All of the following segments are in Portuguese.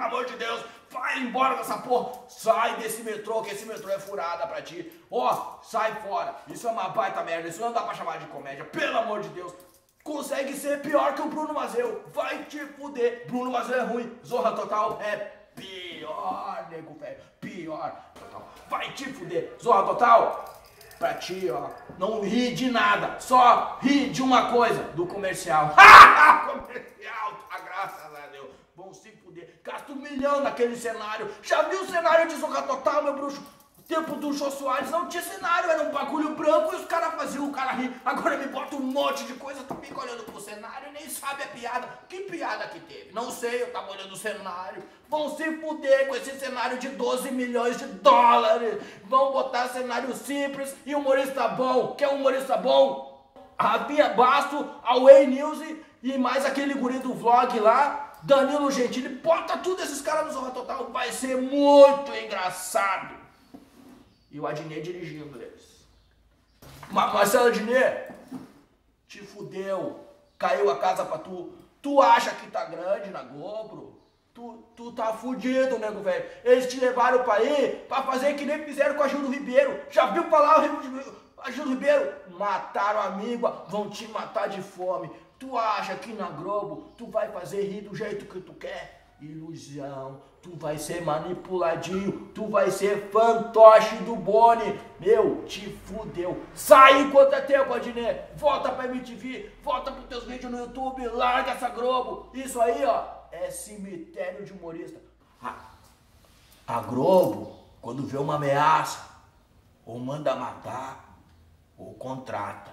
amor de Deus, vai embora dessa porra. Sai desse metrô, que esse metrô é furada pra ti. Ó, sai fora. Isso é uma baita merda, isso não dá pra chamar de comédia, pelo amor de Deus. Consegue ser pior que o Bruno Mazeu. Vai te fuder. Bruno Mazeu é ruim. Zorra Total é pior, nego velho. Pior. Vai te fuder. Zorra Total, pra ti, ó. Não ri de nada. Só ri de uma coisa. Do comercial. Comercial. Ah, graças a Deus. Vão se fuder. Gasta 1 milhão naquele cenário. Já viu o cenário de Zorra Total, meu bruxo? Tempo do Jô Soares não tinha cenário, era um bagulho branco e os caras faziam o cara rir. Agora me bota um monte de coisa, tu fica olhando pro cenário e nem sabe a piada. Que piada que teve? Não sei, eu tava olhando o cenário. Vão se fuder com esse cenário de 12 milhões de dólares. Vão botar cenário simples e humorista bom. Quer humorista bom? Rafinha Basto, Away News e mais aquele guri do vlog lá, Danilo Gentili. Bota tudo esses caras no Zorra Total, vai ser muito engraçado. E o Adnet dirigindo eles. Marcelo Adnet, te fudeu. Caiu a casa pra tu. Tu acha que tá grande na Globo? Tu tá fudido, nego velho. Eles te levaram pra ir pra fazer que nem fizeram com a Gil do Ribeiro. Já viu falar a Gil do Ribeiro? Mataram a amiga, vão te matar de fome. Tu acha que na Globo tu vai fazer rir do jeito que tu quer? Ilusão, tu vai ser manipuladinho, tu vai ser fantoche do Boni. Meu, te fudeu. Sai enquanto é tempo, Adnet. Volta pra MTV, volta pros teus vídeos no YouTube, larga essa Globo. Isso aí, ó, é cemitério de humorista. A Globo, quando vê uma ameaça, ou manda matar, ou contrata.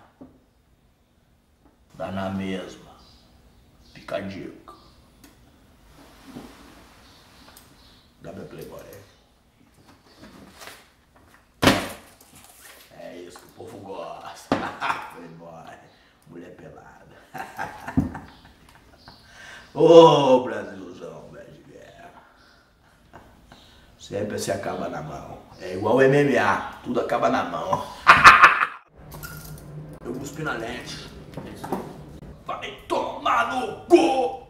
Dá na mesma. Fica a dica. Dá meu Playboy. É isso que o povo gosta. Playboy. Mulher pelada. Ô, Brasilzão, velho de guerra. Sempre se acaba na mão. É igual o MMA. Tudo acaba na mão. Eu cuspi na lente. Vai tomar no cu!